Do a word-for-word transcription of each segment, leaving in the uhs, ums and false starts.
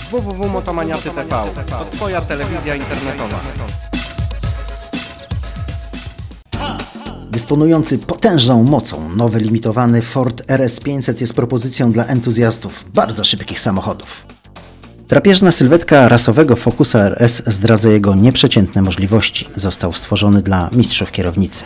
w w w kropka motomaniacy kropka t v. To Twoja telewizja internetowa. Dysponujący potężną mocą, nowy limitowany Ford R S pięćset jest propozycją dla entuzjastów bardzo szybkich samochodów. Drapieżna sylwetka rasowego Focusa R S zdradza jego nieprzeciętne możliwości. Został stworzony dla mistrzów kierownicy.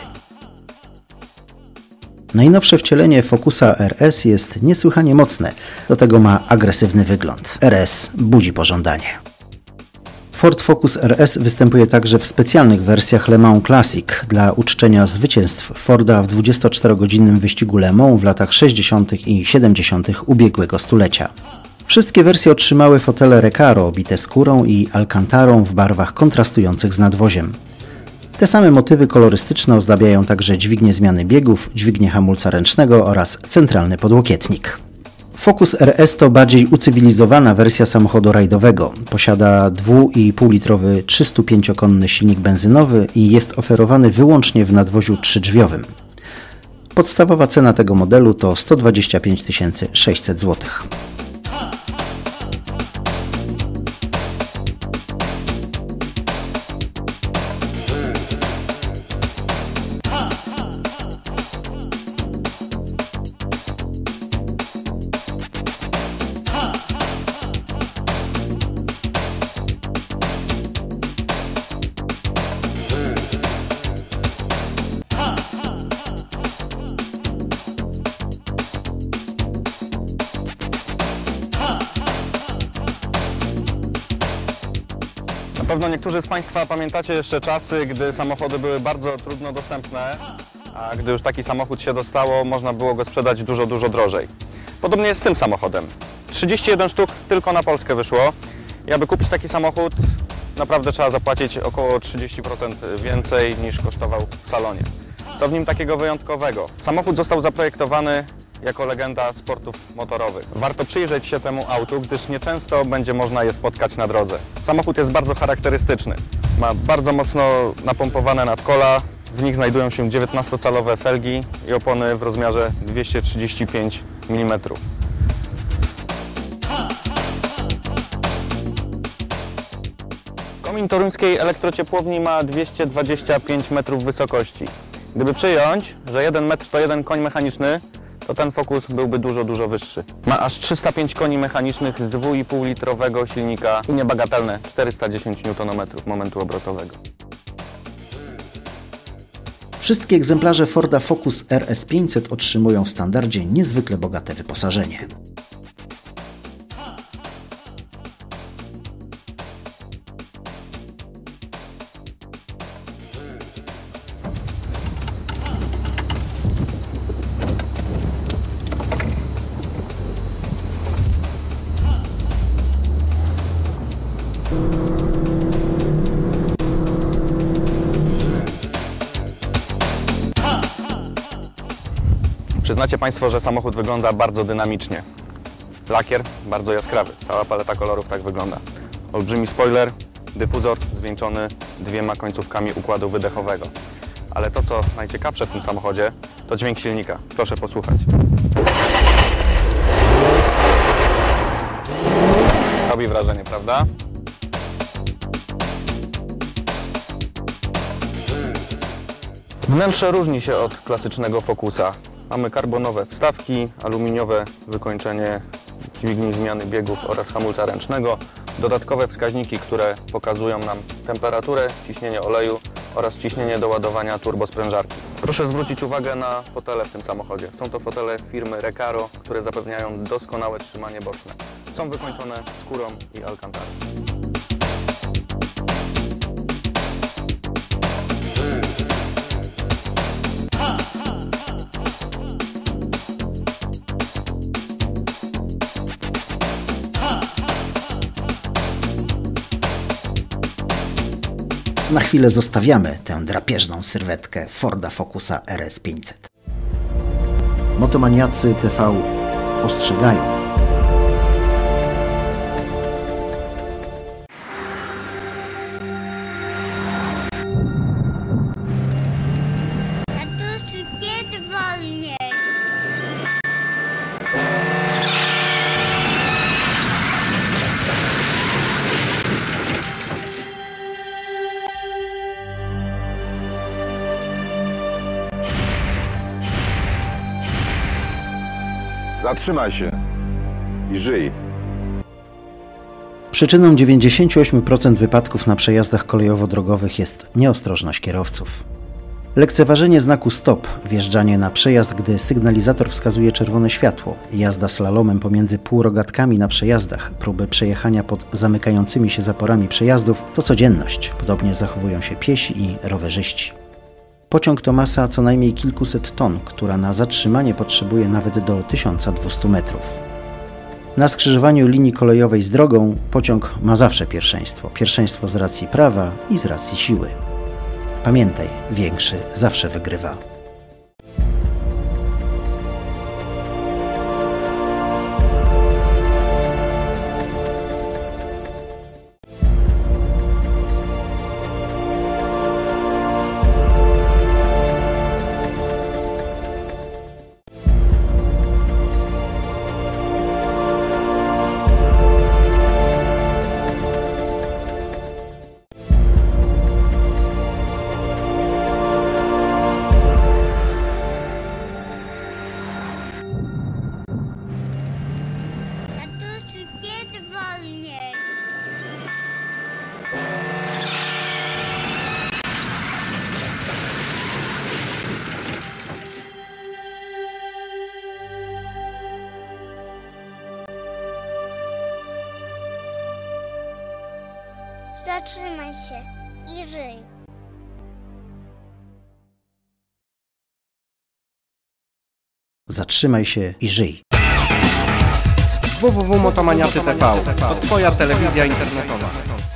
Najnowsze wcielenie Focusa R S jest niesłychanie mocne, do tego ma agresywny wygląd. R S budzi pożądanie. Ford Focus R S występuje także w specjalnych wersjach Le Mans Classic dla uczczenia zwycięstw Forda w dwudziestoczterogodzinnym wyścigu Le Mans w latach sześćdziesiątych i siedemdziesiątych ubiegłego stulecia. Wszystkie wersje otrzymały fotele Recaro obite skórą i alcantarą w barwach kontrastujących z nadwoziem. Te same motywy kolorystyczne ozdabiają także dźwignię zmiany biegów, dźwignię hamulca ręcznego oraz centralny podłokietnik. Focus R S to bardziej ucywilizowana wersja samochodu rajdowego. Posiada dwa i pół litrowy trzystupięciokonny silnik benzynowy i jest oferowany wyłącznie w nadwoziu trzydrzwiowym. Podstawowa cena tego modelu to sto dwadzieścia pięć tysięcy sześćset złotych. Na pewno niektórzy z Państwa pamiętacie jeszcze czasy, gdy samochody były bardzo trudno dostępne, a gdy już taki samochód się dostało, można było go sprzedać dużo, dużo drożej. Podobnie jest z tym samochodem. trzydzieści jeden sztuk tylko na Polskę wyszło. I aby kupić taki samochód, naprawdę trzeba zapłacić około trzydzieści procent więcej niż kosztował w salonie. Co w nim takiego wyjątkowego? Samochód został zaprojektowany jako legenda sportów motorowych. Warto przyjrzeć się temu autu, gdyż nieczęsto będzie można je spotkać na drodze. Samochód jest bardzo charakterystyczny. Ma bardzo mocno napompowane nadkola, w nich znajdują się dziewiętnastocalowe felgi i opony w rozmiarze dwieście trzydzieści pięć milimetrów. Komin toruńskiej elektrociepłowni ma dwieście dwadzieścia pięć metrów wysokości. Gdyby przyjąć, że jeden metr to jeden koń mechaniczny, to ten Focus byłby dużo, dużo wyższy. Ma aż trzysta pięć koni mechanicznych z dwa i pół litrowego silnika i niebagatelne czterysta dziesięć niutonometrów momentu obrotowego. Wszystkie egzemplarze Forda Focus R S pięćset otrzymują w standardzie niezwykle bogate wyposażenie. Przyznacie Państwo, że samochód wygląda bardzo dynamicznie. Lakier bardzo jaskrawy, cała paleta kolorów tak wygląda. Olbrzymi spoiler, dyfuzor zwieńczony dwiema końcówkami układu wydechowego. Ale to, co najciekawsze w tym samochodzie, to dźwięk silnika. Proszę posłuchać. Robi wrażenie, prawda? Wnętrze różni się od klasycznego Focusa. Mamy karbonowe wstawki, aluminiowe wykończenie dźwigni zmiany biegów oraz hamulca ręcznego, dodatkowe wskaźniki, które pokazują nam temperaturę, ciśnienie oleju oraz ciśnienie do ładowania turbosprężarki. Proszę zwrócić uwagę na fotele w tym samochodzie. Są to fotele firmy Recaro, które zapewniają doskonałe trzymanie boczne. Są wykończone skórą i alcantarą. Na chwilę zostawiamy tę drapieżną sylwetkę Forda Focusa R S pięćset. Motomaniacy T V ostrzegają. Zatrzymaj się i żyj. Przyczyną dziewięćdziesiąt osiem procent wypadków na przejazdach kolejowo-drogowych jest nieostrożność kierowców. Lekceważenie znaku stop, wjeżdżanie na przejazd, gdy sygnalizator wskazuje czerwone światło, jazda slalomem pomiędzy półrogatkami na przejazdach, próby przejechania pod zamykającymi się zaporami przejazdów to codzienność. Podobnie zachowują się piesi i rowerzyści. Pociąg to masa co najmniej kilkuset ton, która na zatrzymanie potrzebuje nawet do tysiąca dwustu metrów. Na skrzyżowaniu linii kolejowej z drogą pociąg ma zawsze pierwszeństwo. Pierwszeństwo z racji prawa i z racji siły. Pamiętaj, większy zawsze wygrywa. Jedź wolniej. Zatrzymaj się i żyj. Zatrzymaj się i żyj. w w w kropka motomaniacy kropka t v. To Twoja telewizja internetowa.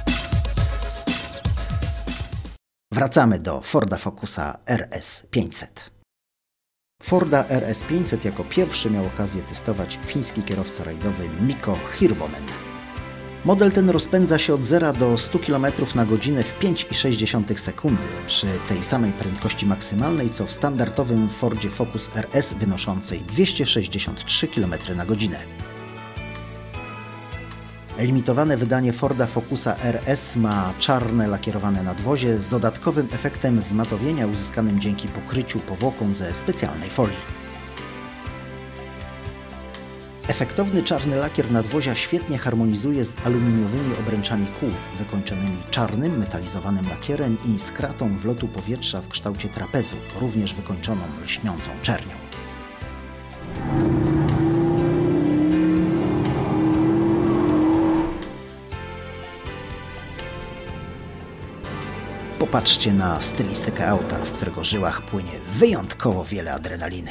Wracamy do Forda Focusa R S pięćset. Forda R S pięćset jako pierwszy miał okazję testować fiński kierowca rajdowy Mikko Hirvonen. Model ten rozpędza się od zera do stu kilometrów na godzinę w pięć przecinek sześć sekundy, przy tej samej prędkości maksymalnej co w standardowym Fordzie Focus R S wynoszącej dwieście sześćdziesiąt trzy kilometry na godzinę. Limitowane wydanie Forda Focusa R S ma czarne lakierowane nadwozie z dodatkowym efektem zmatowienia uzyskanym dzięki pokryciu powłoką ze specjalnej folii. Efektowny czarny lakier nadwozia świetnie harmonizuje z aluminiowymi obręczami kół, wykończonymi czarnym metalizowanym lakierem i z kratą wlotu powietrza w kształcie trapezu, również wykończoną lśniącą czernią. Popatrzcie na stylistykę auta, w którego żyłach płynie wyjątkowo wiele adrenaliny.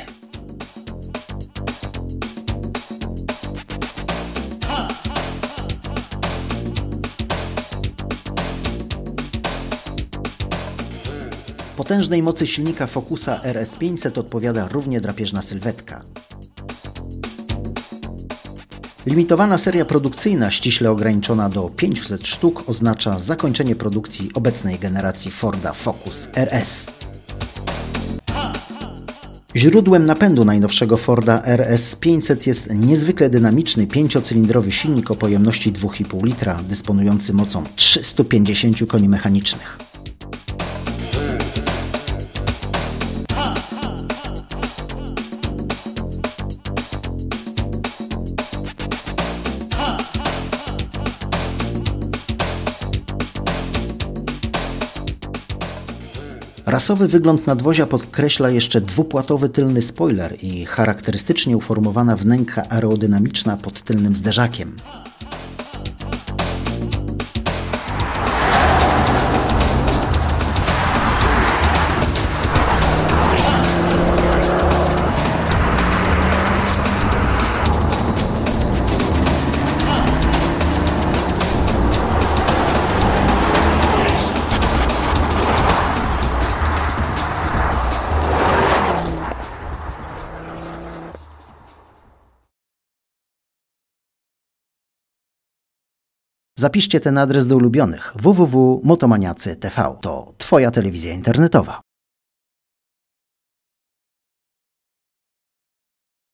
Potężnej mocy silnika Focusa R S pięćset odpowiada równie drapieżna sylwetka. Limitowana seria produkcyjna, ściśle ograniczona do pięciuset sztuk, oznacza zakończenie produkcji obecnej generacji Forda Focus R S. Źródłem napędu najnowszego Forda R S pięćset jest niezwykle dynamiczny pięciocylindrowy silnik o pojemności dwa i pół litra, dysponujący mocą trzystu pięćdziesięciu koni mechanicznych. Rasowy wygląd nadwozia podkreśla jeszcze dwupłatowy tylny spoiler i charakterystycznie uformowana wnęka aerodynamiczna pod tylnym zderzakiem. Zapiszcie ten adres do ulubionych w w w kropka motomaniacy kropka t v. To Twoja telewizja internetowa.